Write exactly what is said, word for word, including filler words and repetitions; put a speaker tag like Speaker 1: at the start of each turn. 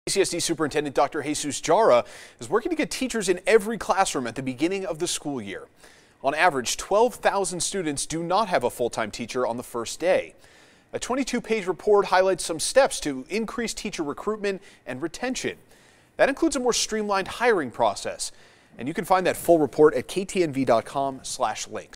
Speaker 1: C C S D Superintendent Doctor Jara is working to get teachers in every classroom at the beginning of the school year. On average, twelve thousand students do not have a full-time teacher on the first day. A twenty-two page report highlights some steps to increase teacher recruitment and retention. That includes a more streamlined hiring process. And you can find that full report at k t n v dot com slash links.